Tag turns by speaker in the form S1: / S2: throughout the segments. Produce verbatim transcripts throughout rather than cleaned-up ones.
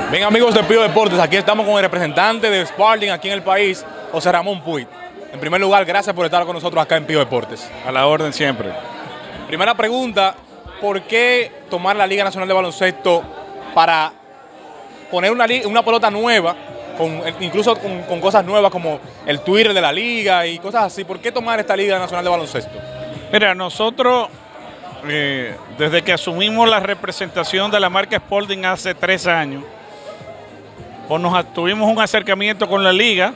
S1: Bien, amigos de Pío Deportes, aquí estamos con el representante de Spalding aquí en el país, José Ramón Puig. En primer lugar, gracias por estar con nosotros acá en Pío Deportes.
S2: A la orden siempre.
S1: Primera pregunta, ¿por qué tomar la Liga Nacional de Baloncesto para poner una, una pelota nueva, con, incluso con, con cosas nuevas como el Twitter de la liga y cosas así? ¿Por qué tomar esta Liga Nacional de Baloncesto?
S2: Mira, nosotros, eh, desde que asumimos la representación de la marca Spalding hace tres años, pues nos tuvimos un acercamiento con la liga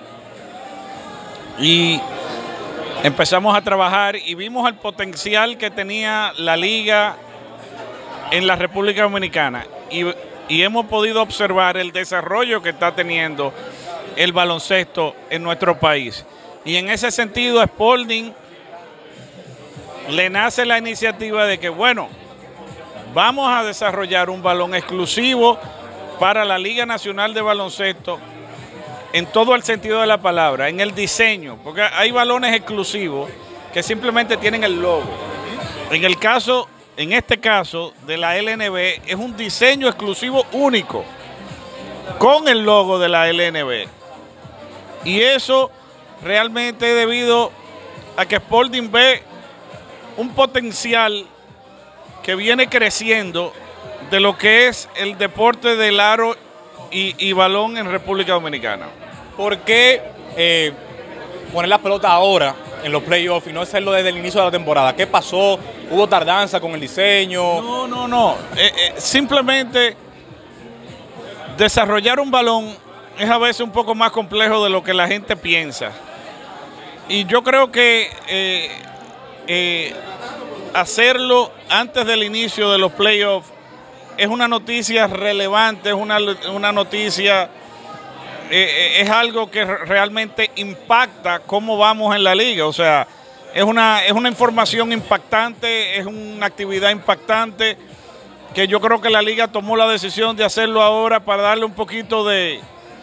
S2: y empezamos a trabajar y vimos el potencial que tenía la liga en la República Dominicana y, y hemos podido observar el desarrollo que está teniendo el baloncesto en nuestro país. Y en ese sentido, Spalding le nace la iniciativa de que, bueno, vamos a desarrollar un balón exclusivo para la Liga Nacional de Baloncesto en todo el sentido de la palabra, en el diseño, porque hay balones exclusivos que simplemente tienen el logo. En el caso, en este caso de la L N B, es un diseño exclusivo único con el logo de la L N B. Y eso realmente es debido a que Spalding ve un potencial que viene creciendo de lo que es el deporte del aro y, y balón en República Dominicana.
S1: ¿Por qué eh, poner la pelota ahora en los playoffs y no hacerlo desde el inicio de la temporada? ¿Qué pasó? ¿Hubo tardanza con el diseño?
S2: No, no, no. Eh, eh, simplemente desarrollar un balón es a veces un poco más complejo de lo que la gente piensa. Y yo creo que eh, eh, hacerlo antes del inicio de los playoffs es una noticia relevante, es una, una noticia, eh, es algo que realmente impacta cómo vamos en la liga. O sea, es una, es una información impactante, es una actividad impactante que yo creo que la liga tomó la decisión de hacerlo ahora para darle un poquito de,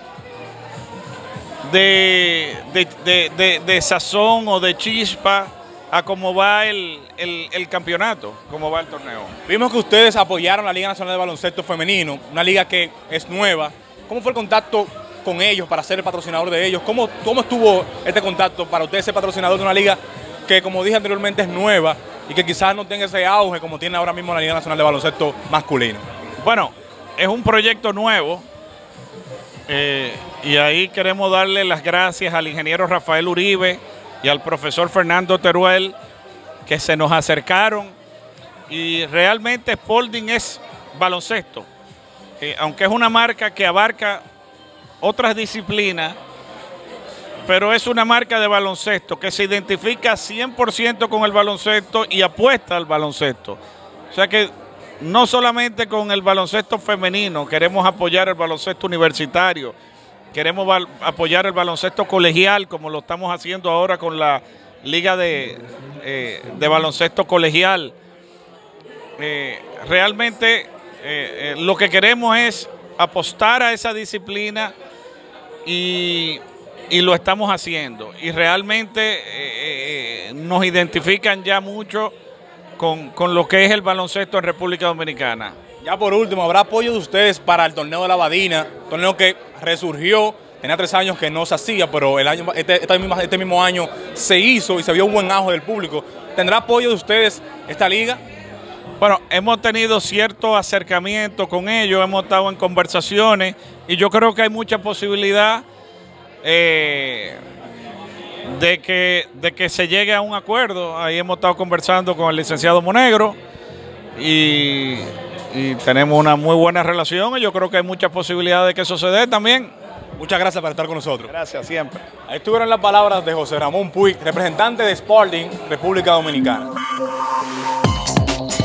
S2: de, de, de, de, de sazón o de chispa a cómo va el, el, el campeonato, cómo va el torneo.
S1: Vimos que ustedes apoyaron la Liga Nacional de Baloncesto Femenino, una liga que es nueva. ¿Cómo fue el contacto con ellos para ser el patrocinador de ellos? ¿Cómo, cómo estuvo este contacto para ustedes ser patrocinador de una liga que, como dije anteriormente, es nueva y que quizás no tenga ese auge como tiene ahora mismo la Liga Nacional de Baloncesto masculino?
S2: Bueno, es un proyecto nuevo eh, y ahí queremos darle las gracias al ingeniero Rafael Uribe y al profesor Fernando Teruel, que se nos acercaron, y realmente Spalding es baloncesto, eh, aunque es una marca que abarca otras disciplinas, pero es una marca de baloncesto que se identifica cien por ciento con el baloncesto y apuesta al baloncesto. O sea que no solamente con el baloncesto femenino, queremos apoyar el baloncesto universitario, queremos apoyar el baloncesto colegial, como lo estamos haciendo ahora con la Liga de, eh, de Baloncesto Colegial. Eh, realmente eh, eh, lo que queremos es apostar a esa disciplina y, y lo estamos haciendo. Y realmente eh, eh, nos identifican ya mucho con, con lo que es el baloncesto en República Dominicana.
S1: Ya por último, ¿habrá apoyo de ustedes para el torneo de la Badina? Torneo que resurgió, tenía tres años que no se hacía, pero el año, este, este, mismo, este mismo año se hizo y se vio un buen auge del público. ¿Tendrá apoyo de ustedes esta liga?
S2: Bueno, hemos tenido cierto acercamiento con ellos, hemos estado en conversaciones y yo creo que hay mucha posibilidad eh, de, que, de que se llegue a un acuerdo. Ahí hemos estado conversando con el licenciado Monegro y... y tenemos una muy buena relación y yo creo que hay muchas posibilidades de que eso se dé también.
S1: Muchas gracias por estar con nosotros.
S2: Gracias, siempre.
S1: Ahí estuvieron las palabras de José Ramón Puig, representante de Spalding, República Dominicana.